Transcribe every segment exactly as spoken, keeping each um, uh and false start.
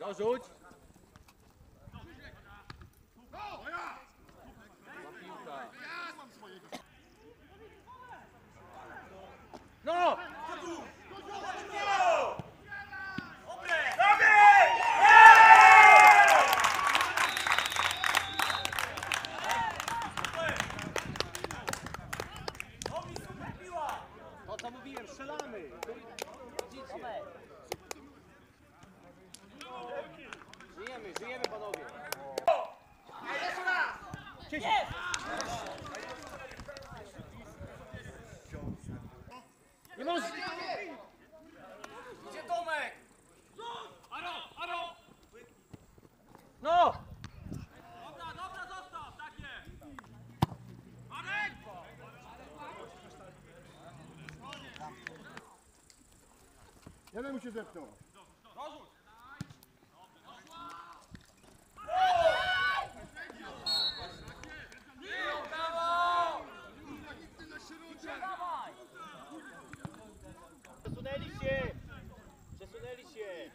Dorzuć. No! To co mówiłem, strzelamy! Widzicie? Żyjemy, żyjemy panowie! Jest! Nie może! Gdzie Tomek? Aro, Aro! No! Dobra, dobra, zostaw, takie! Marek! Jeden mu się zepnął. Przesunęli się! Przesunęli się!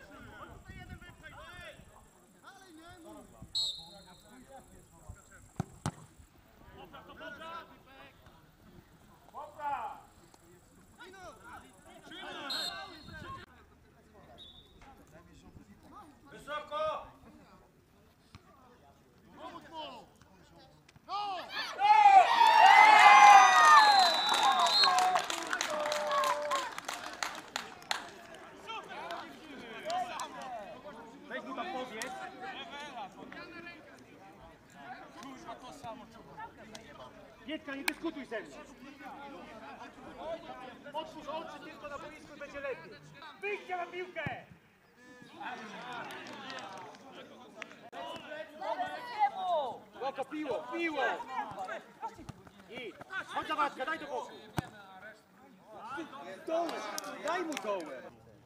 Wysoko! Weź mu tam powiedz. Wietka, nie dyskutuj ze mną. Otwórz oczy tylko na boisku i będzie lepiej. Wyjdźcie na piłkę! Łoko, piło, piło! I chodź za Wacka, daj do boku. Dołem, daj mu dołem.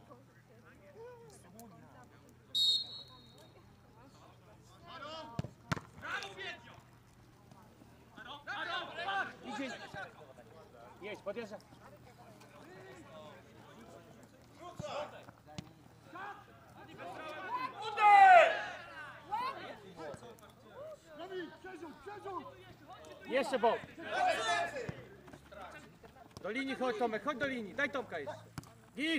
Idzie. Jedź, podjeżdża. Jeszcze bok. Do linii chodź Tomek, chodź do linii, daj Tomka jeszcze. Git!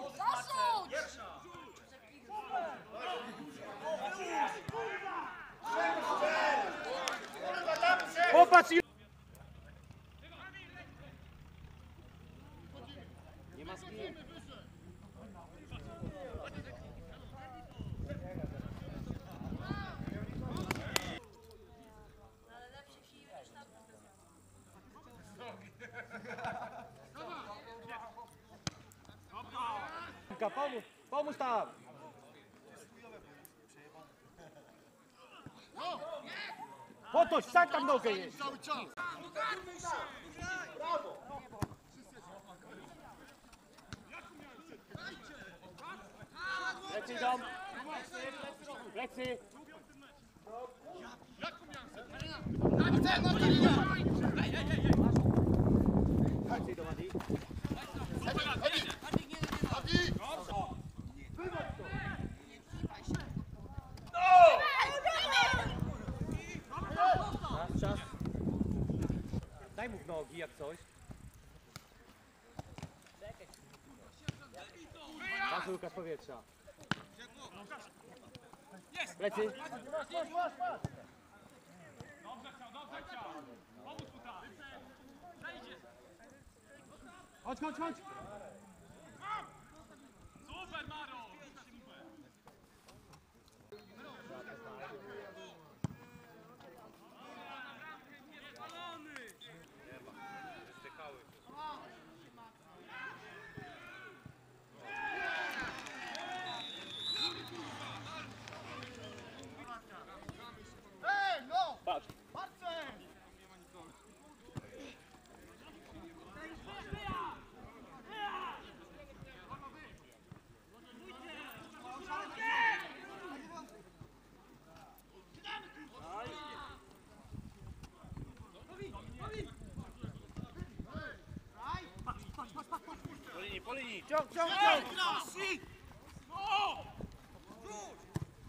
Popatrz i... Nie ma z kim. Pomóż, pomóż tam! Potoś, wstań tam nogę jest! Cały czas. Plecy idą! Plecy! Plecy idą, Adi. Czas, czas. Daj mu w nogi jak coś. Masz Łukasz powietrza. Plecy. Dobrze chciał, dobrze chciał! Pomóż mu tam! Zejdzie! Chodź, chodź, chodź! Super, Maro! Patrz. Po linii, po linii, ciąg, ciąg, ciąg!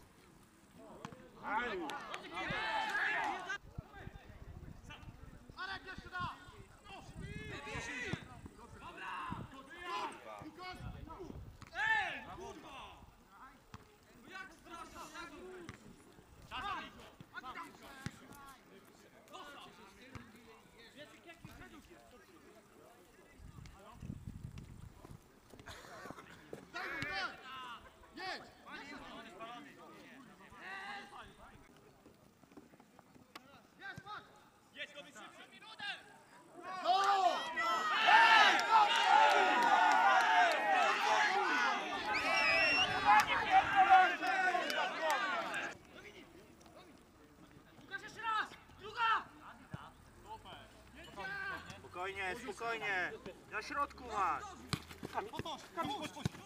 spokojnie. Na środku masz. Kamil, Kamil, puść, puść.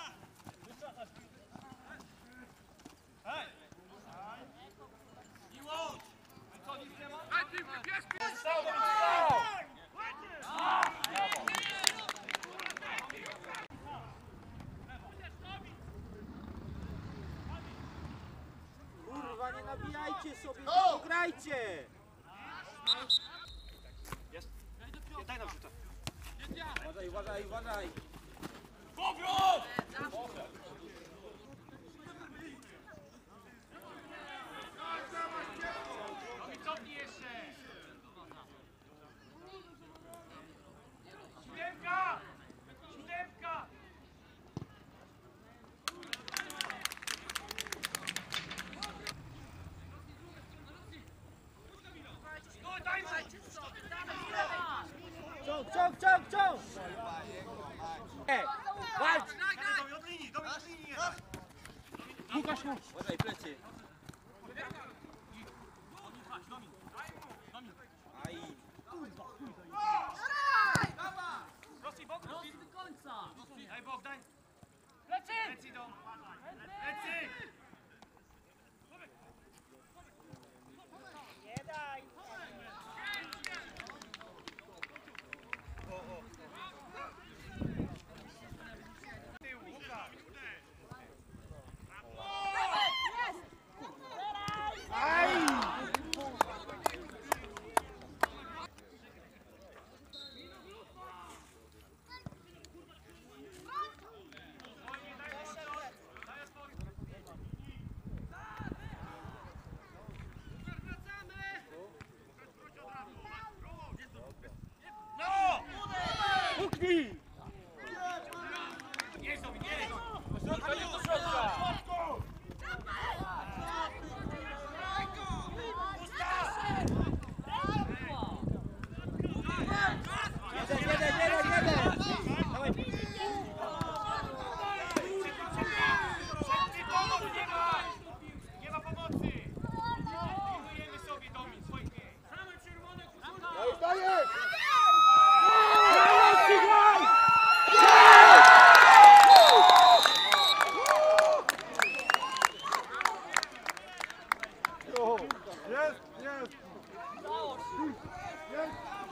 Hej! Miłość! Co, nic nie ma? Strzał, strzał! Kurwa, nie nabijajcie sobie, tylko grajcie. Jest? Daj nam rzutę. Uważaj, uważaj, uważaj. Powrót! Cofnij jeszcze! Siódemka! Siódemka! No daj mu! Ciąg, ciąg, ciąg, ciąg. E, walcz. Domin od linii, Domin od linii jest! Uważaj, plecy. Aj. Rosji, bok, Rosji! Daj bok, daj! Lecy! Lecy idą! Lecy! Tył, Łukasz! No! Puknij. Jest Domin, jest! Do środka, nie do środka! Jeden, jeden, jeden, jeden. Dawaj. Szybciej pomoc nie ma! Nie ma pomocy! Pilnujemy sobie Domin, swoich miejsc. Same czerwone Dajesz, dajesz! Jest, jest! Jest!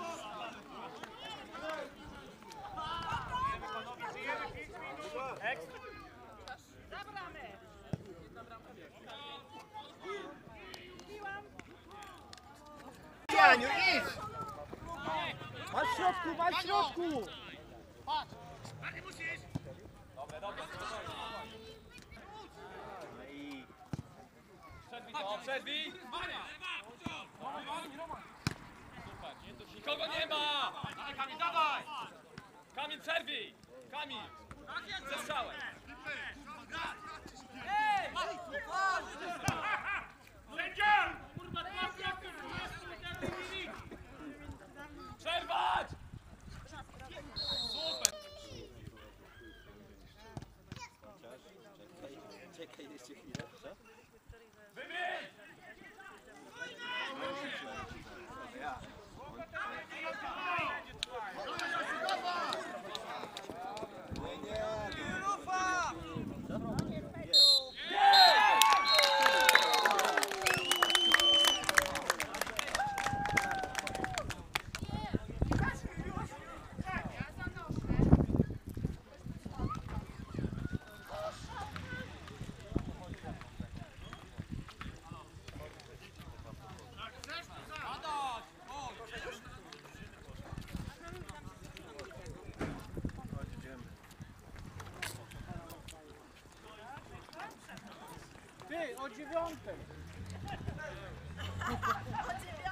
panowie, żyjemy pięć minut! Ekstra! Janiu, idź. Masz w środku, masz w środku. Ale musisz! Dobre, dobre, Aj. Przerwij to, przerwij! Nikogo nie ma! Dawaj, Kamil, dawaj! Kamil, przerwij! Kamil! Ze strzałem! Sędzia! Przerwać! Super! Czekaj jeszcze chwilę, proszę. Wybieg! Ty, o dziewiątej.